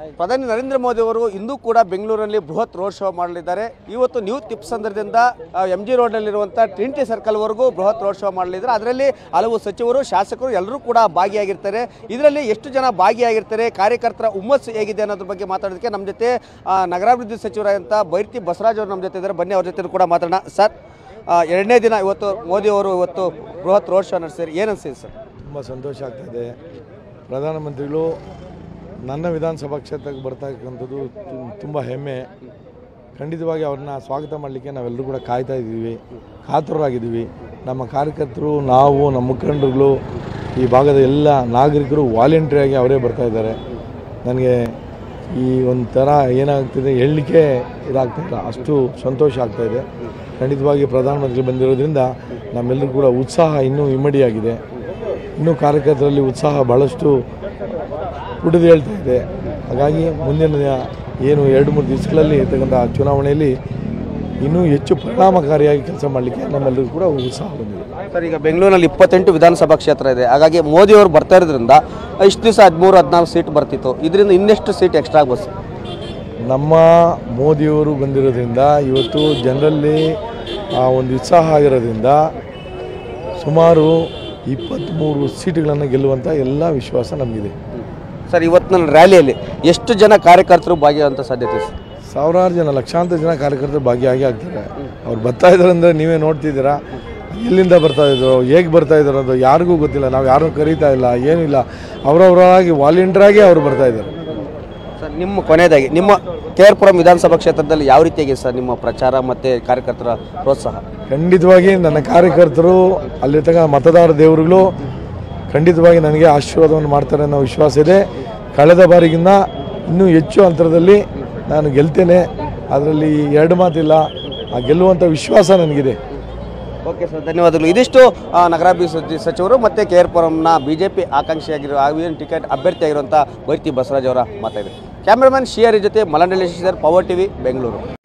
ಪ್ರಧಾನಿ ನರೇಂದ್ರ ಮೋದಿ ಅವರು ಇಂದು ಕೂಡ ಬೆಂಗಳೂರಿನಲ್ಲಿ ಬೃಹತ್ ರೋಡ್ ಶೋ ಮಾಡಲಿದ್ದಾರೆ. ಇವತ್ತು ನ್ಯೂ ತಿಪ್ಸಂದ್ರದಿಂದ MG ರೋಡ್ನಲ್ಲಿರುವಂಥ ಟ್ರಿನಿಟಿ ಸರ್ಕಲ್ವರೆಗೂ ಬೃಹತ್ ರೋಡ್ ಶೋ ಮಾಡಲಿದ್ದಾರೆ. ಅದರಲ್ಲಿ ಹಲವು ಸಚಿವರು, ಶಾಸಕರು ಎಲ್ಲರೂ ಕೂಡ ಭಾಗಿಯಾಗಿರ್ತಾರೆ. ಇದರಲ್ಲಿ ಎಷ್ಟು ಜನ ಭಾಗಿಯಾಗಿರ್ತಾರೆ, ಕಾರ್ಯಕರ್ತರ ಹುಮ್ಮಸ್ಸು ಹೇಗಿದೆ ಅನ್ನೋದ್ರ ಬಗ್ಗೆ ಮಾತಾಡೋದಕ್ಕೆ ನಮ್ಮ ಜೊತೆ ನಗರಾಭಿವೃದ್ಧಿ ಸಚಿವರಾದಂಥ ಬೈರತಿ ಬಸವರಾಜ್ ಅವರು ನಮ್ಮ ಜೊತೆ ಇದ್ದಾರೆ. ಬನ್ನಿ, ಅವ್ರ ಜೊತೆ ಕೂಡ ಮಾತಾಡೋಣ. ಸರ್, ಎರಡನೇ ದಿನ ಇವತ್ತು ಮೋದಿ ಅವರು ಇವತ್ತು ಬೃಹತ್ ರೋಡ್ ಶೋ ನಡೆಸಿದ್ದಾರೆ, ಏನು ಅನಿಸಿದೆ ಸರ್? ತುಂಬ ಸಂತೋಷ ಆಗ್ತಾಯಿದೆ. ಪ್ರಧಾನಮಂತ್ರಿಗಳು ನನ್ನ ವಿಧಾನಸಭಾ ಕ್ಷೇತ್ರಕ್ಕೆ ಬರ್ತಕ್ಕಂಥದ್ದು ತುಂಬ ಹೆಮ್ಮೆ. ಖಂಡಿತವಾಗಿ ಅವ್ರನ್ನ ಸ್ವಾಗತ ಮಾಡಲಿಕ್ಕೆ ನಾವೆಲ್ಲರೂ ಕೂಡ ಕಾಯ್ತಾ ಇದ್ದೀವಿ, ಕಾತುರರಾಗಿದ್ದೀವಿ. ನಮ್ಮ ಕಾರ್ಯಕರ್ತರು, ನಾವು, ನಮ್ಮ ಮುಖಂಡರುಗಳು, ಈ ಭಾಗದ ಎಲ್ಲ ನಾಗರಿಕರು ವಾಲಂಟ್ರಿಯಾಗಿ ಅವರೇ ಬರ್ತಾಯಿದ್ದಾರೆ. ನನಗೆ ಈ ಒಂಥರ ಏನಾಗ್ತಿದೆ ಹೇಳಲಿಕ್ಕೆ ಇದಾಗ್ತಾಯಿಲ್ಲ, ಅಷ್ಟು ಸಂತೋಷ ಆಗ್ತಾಯಿದೆ. ಖಂಡಿತವಾಗಿ ಪ್ರಧಾನಮಂತ್ರಿ ಬಂದಿರೋದ್ರಿಂದ ನಮ್ಮೆಲ್ಲರೂ ಕೂಡ ಉತ್ಸಾಹ ಇನ್ನೂ ಇಮ್ಮಡಿಯಾಗಿದೆ. ಇನ್ನೂ ಕಾರ್ಯಕರ್ತರಲ್ಲಿ ಉತ್ಸಾಹ ಭಾಳಷ್ಟು ಪುಟಿದು ಹೇಳ್ತಾ ಇದೆ. ಹಾಗಾಗಿ ಮುಂದಿನ ಏನು 2-3 ದಿವಸಗಳಲ್ಲಿ ಇರ್ತಕ್ಕಂಥ ಚುನಾವಣೆಯಲ್ಲಿ ಇನ್ನೂ ಹೆಚ್ಚು ಪರಿಣಾಮಕಾರಿಯಾಗಿ ಕೆಲಸ ಮಾಡಲಿಕ್ಕೆ ನಮ್ಮೆಲ್ಲರಿಗೂ ಕೂಡ ಉತ್ಸಾಹ ಬಂದಿದೆ. ಸರ್, ಈಗ ಬೆಂಗಳೂರಿನಲ್ಲಿ 28 ವಿಧಾನಸಭಾ ಕ್ಷೇತ್ರ ಇದೆ. ಹಾಗಾಗಿ ಮೋದಿ ಅವರು ಬರ್ತಾ ಇರೋದ್ರಿಂದ ಇಷ್ಟು ದಿವಸ 13-14 ಸೀಟ್ ಬರ್ತಿತ್ತು, ಇದರಿಂದ ಇನ್ನೆಷ್ಟು ಸೀಟ್ ಎಕ್ಸ್ಟ್ರಾ ಆಗ್ಬೋದು? ನಮ್ಮ ಮೋದಿಯವರು ಬಂದಿರೋದ್ರಿಂದ ಇವತ್ತು ಜನರಲ್ಲಿ ಒಂದು ಉತ್ಸಾಹ ಆಗಿರೋದ್ರಿಂದ ಸುಮಾರು 23 ಸೀಟುಗಳನ್ನು ಗೆಲ್ಲುವಂಥ ಎಲ್ಲ ವಿಶ್ವಾಸ ನಮಗಿದೆ. ಸರ್, ಇವತ್ತಿನ ರ್ಯಾಲಿಯಲ್ಲಿ ಎಷ್ಟು ಜನ ಕಾರ್ಯಕರ್ತರು ಭಾಗಿಯಾಗುವಂಥ ಸಾಧ್ಯತೆ ಸರ್? ಸಾವಿರಾರು ಜನ, ಲಕ್ಷಾಂತರ ಜನ ಕಾರ್ಯಕರ್ತರು ಭಾಗಿಯಾಗಿ ಆಗ್ತಾರೆ. ಅವ್ರು ಬರ್ತಾ ಇದ್ದಾರೆ ಅಂದರೆ ನೀವೇ ನೋಡ್ತಿದ್ದೀರಾ. ಎಲ್ಲಿಂದ ಬರ್ತಾಯಿದ್ರು, ಹೇಗೆ ಬರ್ತಾಯಿದ್ರು ಅದು ಯಾರಿಗೂ ಗೊತ್ತಿಲ್ಲ. ನಾವು ಯಾರೂ ಕರೀತಾ ಇಲ್ಲ, ಏನಿಲ್ಲ. ಅವರವರಾಗಿ ವಾಲಂಟಿಯರಾಗಿ ಅವರು ಬರ್ತಾಯಿದ್ದಾರೆ. ಸರ್, ನಿಮ್ಮ ಕೊನೆಯದಾಗಿ ನಿಮ್ಮ KR ಪುರಂ ವಿಧಾನಸಭಾ ಕ್ಷೇತ್ರದಲ್ಲಿ ಯಾವ ರೀತಿಯಾಗಿದೆ ಸರ್ ನಿಮ್ಮ ಪ್ರಚಾರ ಮತ್ತು ಕಾರ್ಯಕರ್ತರ ಪ್ರೋತ್ಸಾಹ? ಖಂಡಿತವಾಗಿ ನನ್ನ ಕಾರ್ಯಕರ್ತರು, ಅಲ್ಲಿರ್ತಕ್ಕ ಮತದಾರ ದೇವರುಗಳು ಖಂಡಿತವಾಗಿ ನನಗೆ ಆಶೀರ್ವಾದವನ್ನು ಮಾಡ್ತಾರೆ ಅನ್ನೋ ವಿಶ್ವಾಸ ಇದೆ. ಕಳೆದ ಬಾರಿಗಿಂತ ಇನ್ನೂ ಹೆಚ್ಚು ಅಂತರದಲ್ಲಿ ನಾನು ಗೆಲ್ತೇನೆ, ಅದರಲ್ಲಿ 2 ಮಾತಿಲ್ಲ. ಆ ಗೆಲ್ಲುವಂಥ ವಿಶ್ವಾಸ ನನಗಿದೆ. ಓಕೆ ಸರ್, ಧನ್ಯವಾದಗಳು. ಇದಿಷ್ಟು ನಗರಾಭಿವೃದ್ಧಿ ಸಚಿವರು ಮತ್ತು KR ಪುರಂನ BJP ಆಕಾಂಕ್ಷಿಯಾಗಿರುವ ಟಿಕೆಟ್ ಅಭ್ಯರ್ಥಿಯಾಗಿರುವಂಥ ಬೈರತಿ ಬಸವರಾಜ್ ಅವರ ಮಾತಾಡಿದರು. ಕ್ಯಾಮ್ರಾಮನ್ ಶಿಯಾರಿ ಜೊತೆ ಮಲಂಡಳ್ಳಿ ಶ್ರೀಧರ್, ಪವರ್ TV, ಬೆಂಗಳೂರು.